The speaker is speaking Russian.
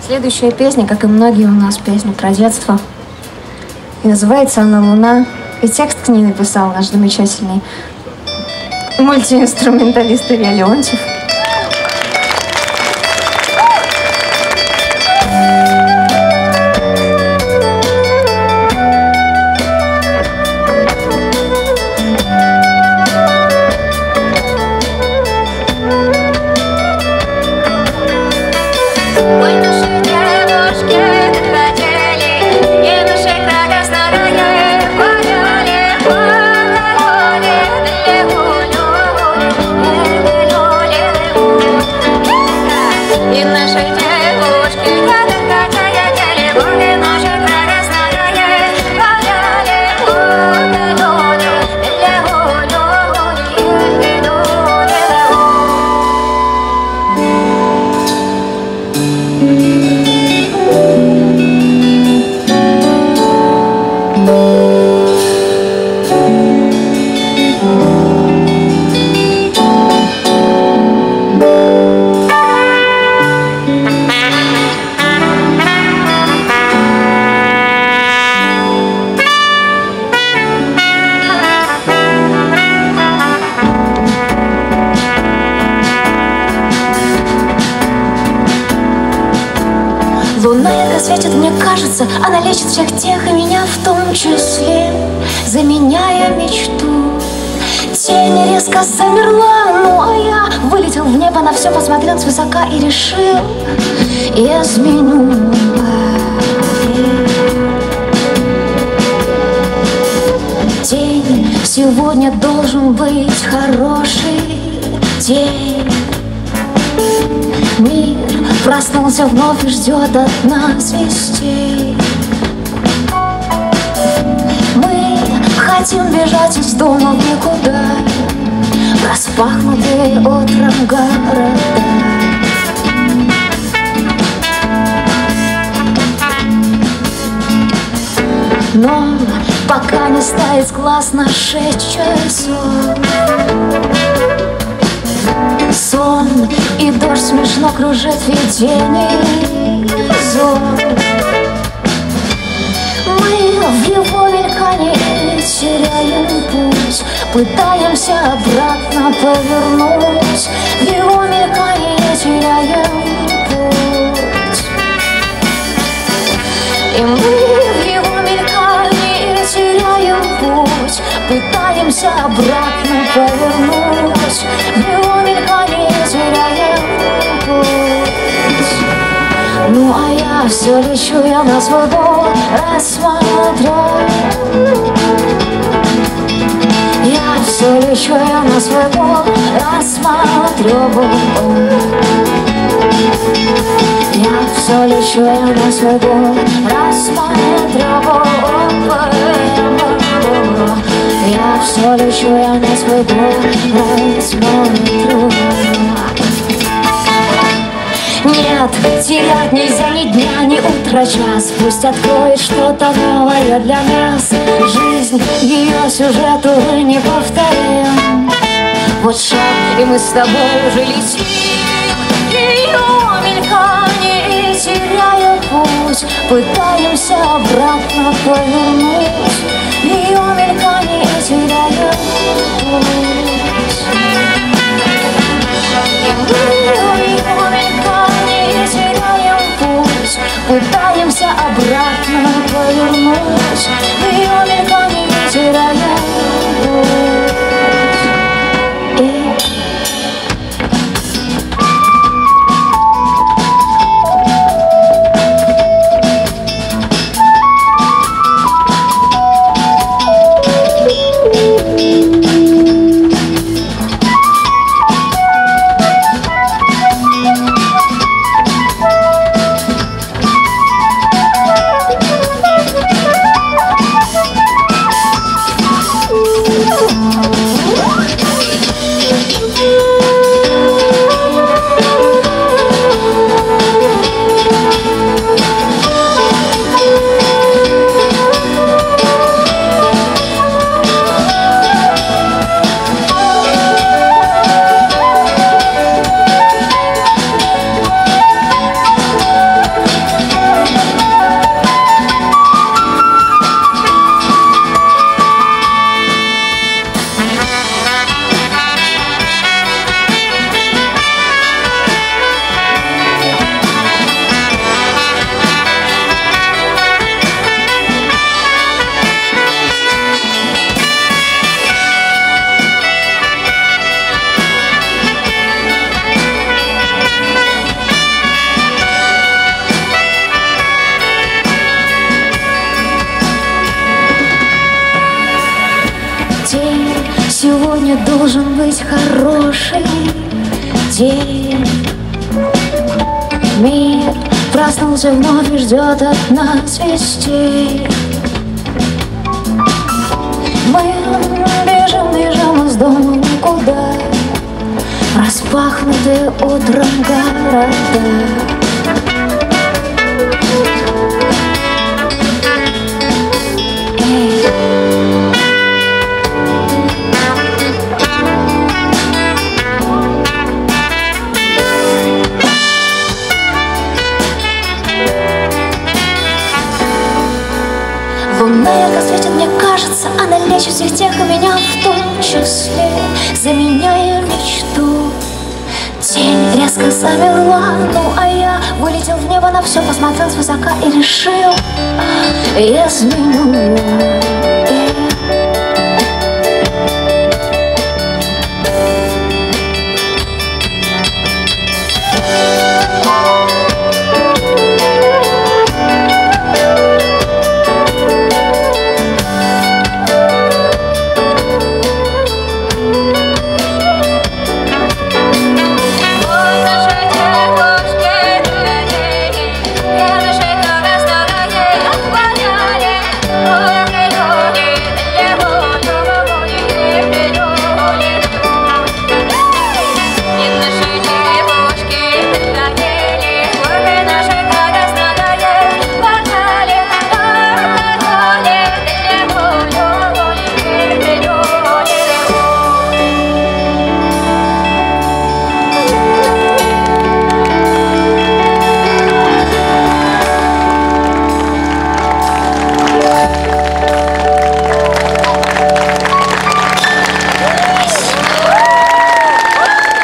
Следующая песня, как и многие у нас песни про детство. И называется она «Луна». И текст к ней написал наш замечательный мультиинструменталист Илья Леонтьев. Луна ярко светит, мне кажется, она лечит всех тех, и меня в том числе, заменяя мечту. Тень резко замерла, ну а я вылетел в небо, на все посмотрел свысока и решил, я изменю. День сегодня должен быть хороший день. Мир проснулся вновь и ждет от нас вестей. Мы хотим бежать из дома в никуда, в распахнутые утром города. Но пока не ставит глаз на 6 часов, сон и дождь смешно кружит видений зон. Мы в его мелькании теряем путь, пытаемся обратно повернуть. В его мелькании теряем путь, и мы в его мелькании теряем путь, пытаемся обратно повернуть. В его мелькании теряем путь. Ну а я все лечу, я на свой дом рассмотрю. Я все лечу, я на свой дом рассмотрю. Я все лечу, я на свой дом рассмотрю. Я все лечу, я на свой дом рассмотрю. Нет, терять нельзя ни дня, ни утра, час. Пусть откроет что-то новое для нас. Жизнь, ее сюжет, увы, не повторим. Вот шаг, и мы с тобой уже летим. Ее мелькание, теряя путь, пытаемся обратно повернуть. Ее мелькание, теряя путь. И мы его мелькание, теряем путь, пытаемся обратно повернуть. Ее мелькание, теряем путь. должен быть хороший день. Мир проснулся вновь и ждет от нас вестей. Мы бежим из дома никуда, распахнутые утром города. Луна ярко светит, мне кажется, она лечит всех тех и меня в том числе, заменяя мечту. Тень резко замерла, ну а я вылетел в небо, на все посмотрел свысока и решил: я изменю.